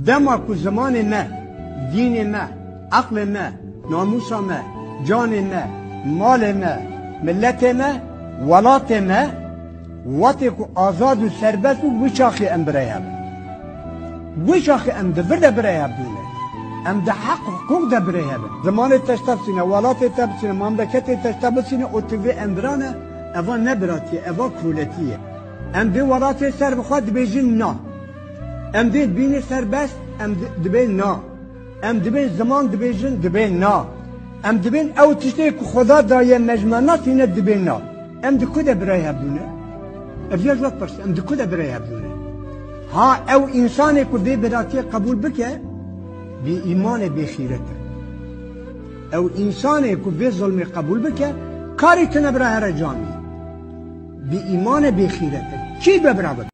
دما کو زمان ما دین ما عقل ما ناموس ما جان ما مال ما ملت ما ولات ما وقتی که آزاد و سربست و وشاخی ام برای هم وشاخی ام دفرده برای هم دونه ام ده حق حقوق ده برای هم زمان تشتب سینه ولات تشتب سینه مملکت تشتب سینه اتوی امبرانه اوا نبراتیه اوا کرولتیه ام ده ولات سر بخواد بیجن نا ام ده بین سربست ام دبین نا ام دبین زمان دبیجن دبین نا ام دبین او تشتی که خدا دایه مجمعنات اینه دبین نا ام ده کده برای هم دونه افیاج وقت پرس ام دکو ده برای هبدونه ها او انسانی که به براتی قبول بکه بی ایمان بی خیرته او انسانی که به ظلم قبول بکه کاری تنه برای هر جانی بی ایمان بی خیرته چی ببرابد